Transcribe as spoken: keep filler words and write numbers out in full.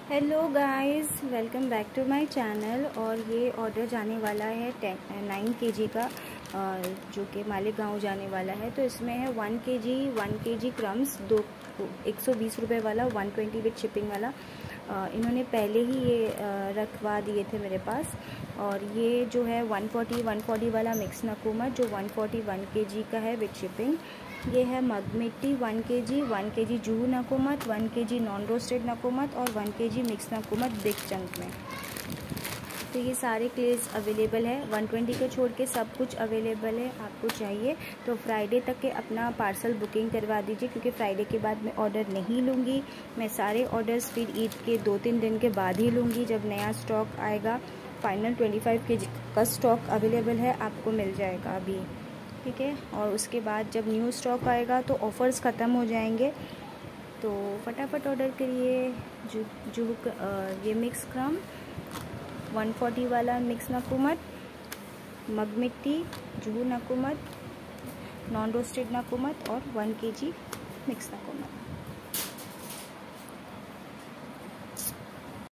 Hello guys, welcome back to my channel. और ये order जाने वाला है टेन नाइन के जी का, जो कि मालेगांव जाने वाला है। तो इसमें है वन के जी वन के जी क्रम्स, दो एक सौ बीस रुपये वाला, वन ट्वेंटी विथ शिपिंग वाला। इन्होंने पहले ही ये रखवा दिए थे मेरे पास। और ये जो है वन फोर्टी वन फोर्टी वाला मिक्स नकुमत, जो वन फोर्टी वन के जी का है विथ शिपिंग। ये है मग मिट्टी वन के जी वन के जी जूहू नकुमत, वन के जी नॉन रोस्टेड नकुमत और वन के जी मिक्स नकुमत बिग चंक में। तो ये सारे क्लेज अवेलेबल है, वन ट्वेंटी को छोड़ के सब कुछ अवेलेबल है। आपको चाहिए तो फ्राइडे तक के अपना पार्सल बुकिंग करवा दीजिए, क्योंकि फ्राइडे के बाद मैं ऑर्डर नहीं लूँगी। मैं सारे ऑर्डर्स फिर ईद के दो तीन दिन के बाद ही लूँगी, जब नया स्टॉक आएगा। फाइनल ट्वेंटी फाइव के जी का स्टॉक अवेलेबल है, आपको मिल जाएगा अभी, ठीक है। और उसके बाद जब न्यू स्टॉक आएगा तो ऑफ़र्स ख़त्म हो जाएंगे। तो फटाफट ऑर्डर करिए। जू जूहू ये मिक्स क्रम, वन फोर्टी वाला मिक्स नकुमत, मग मिट्टी जूहू नकुमत, नॉन रोस्टेड नकुमत और वन के जी मिक्स नकुमत।